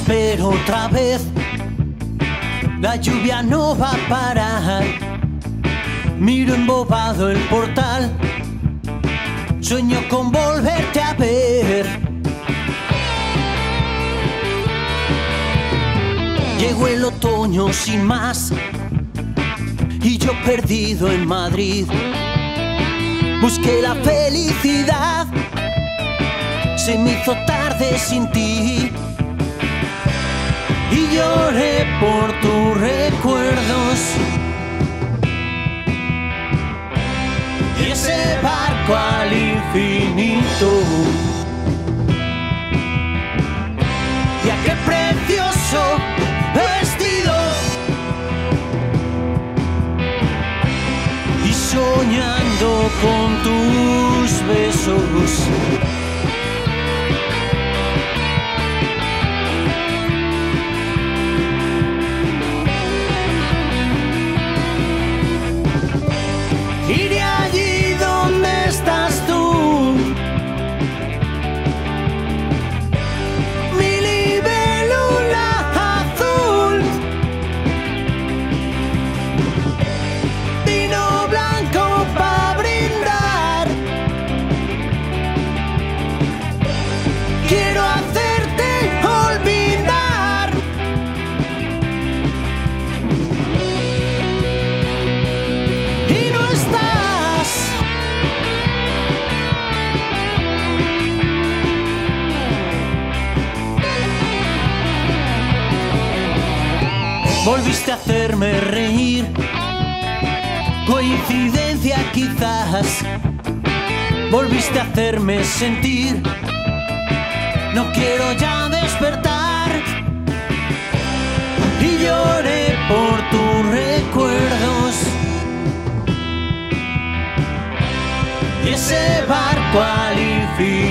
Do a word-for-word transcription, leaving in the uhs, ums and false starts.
Espero otra vez, la lluvia no va a parar. Miro embobado el portal, sueño con volverte a ver. Llegó el otoño sin más, y yo perdido en Madrid. Busqué la felicidad, se me hizo tarde sin ti. Y lloré por tus recuerdos y ese barco al infinito. Y aquel precioso vestido, y soñando con tus besos. Iré allí donde estás tú, mi libélula azul, vino blanco pa' brindar. Quiero hacerte olvidar. Y no estás. Volviste a hacerme reír, coincidencia quizás. Volviste a hacerme sentir, no quiero ya despertar. Y lloré por tus recuerdos y ese barco al infinito.